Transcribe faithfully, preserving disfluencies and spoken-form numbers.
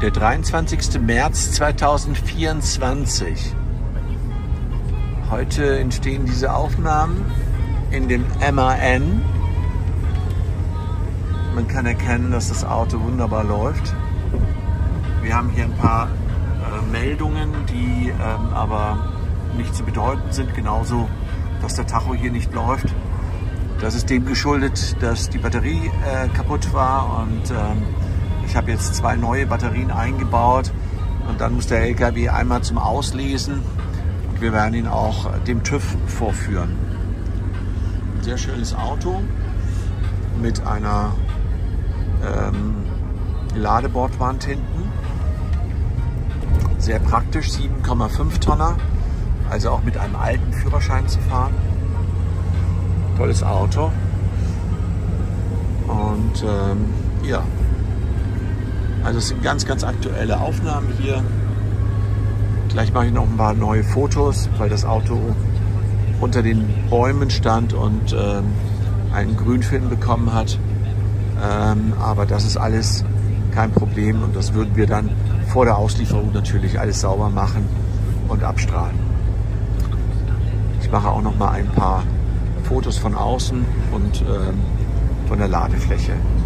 Der dreiundzwanzigste März zweitausendvierundzwanzig. Heute entstehen diese Aufnahmen in dem M A N. Man kann erkennen, dass das Auto wunderbar läuft. Wir haben hier ein paar äh, Meldungen, die ähm, aber nicht zu bedeuten sind. Genauso, dass der Tacho hier nicht läuft. Das ist dem geschuldet, dass die Batterie äh, kaputt war und ähm, ich habe jetzt zwei neue Batterien eingebaut und dann muss der L K W einmal zum Auslesen und wir werden ihn auch dem TÜV vorführen. Ein sehr schönes Auto mit einer ähm, Ladebordwand hinten. Sehr praktisch, sieben Komma fünf Tonner, also auch mit einem alten Führerschein zu fahren. Tolles Auto. Und ähm, ja, also es sind ganz, ganz aktuelle Aufnahmen hier. Gleich mache ich noch ein paar neue Fotos, weil das Auto unter den Bäumen stand und ähm, einen Grünfilm bekommen hat. Ähm, aber das ist alles kein Problem und das würden wir dann vor der Auslieferung natürlich alles sauber machen und abstrahlen. Ich mache auch noch mal ein paar Fotos von außen und ähm, von der Ladefläche.